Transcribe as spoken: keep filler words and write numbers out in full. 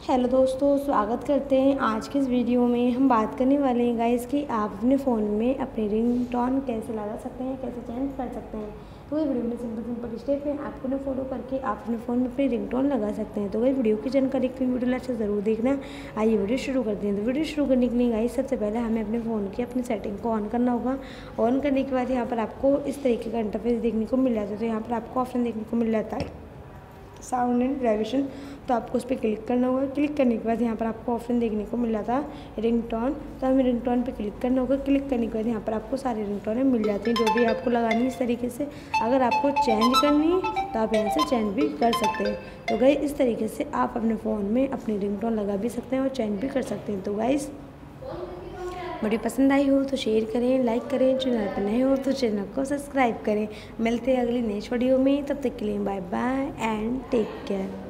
Hello दोस्तों, स्वागत करते हैं आज की इस वीडियो में। हम बात करने वाले हैं गाइस कि आप अपने फ़ोन में अपने रिंगटोन कैसे लगा सकते हैं, कैसे चेंज कर सकते हैं। तो ये वीडियो में सिंपल सिंपल स्टेप है, आपको ना फॉलो करके आप अपने फ़ोन में अपनी रिंगटोन लगा सकते हैं। तो गाइस वीडियो की जानकारी के लिए वीडियो लास्ट तक ज़रूर देखना। आइए वीडियो शुरू करते हैं। तो वीडियो शुरू करने के लिए गाइस सबसे पहले हमें अपने फ़ोन की अपनी सेटिंग को ऑन करना होगा। ऑन करने के बाद यहाँ पर आपको इस तरीके का इंटरफेस देखने को मिल जाता है। तो यहाँ पर आपको ऑप्शन देखने को मिल जाता है साउंड एंड वाइब्रेशन, तो आपको उस पर क्लिक करना होगा। क्लिक करने के बाद यहाँ पर आपको ऑप्शन देखने को मिल जाता है रिंगटोन, तो हमें रिंगटोन पे क्लिक करना होगा। क्लिक करने के बाद यहाँ पर आपको सारे रिंगटोन मिल जाती हैं जो भी आपको लगानी है इस तरीके से। अगर आपको चेंज करनी है तो आप यहाँ से चेंज भी कर सकते हैं। तो गाइस इस तरीके से आप अपने फ़ोन में अपनी रिंगटोन लगा भी सकते हैं और चेंज भी कर सकते हैं। तो गाइस वीडियो पसंद आई हो तो शेयर करें, लाइक करें, चैनल पर नए हो तो चैनल को सब्सक्राइब करें। मिलते हैं अगली नेक्स्ट वीडियो में, तब तक के लिए bye bye and take care.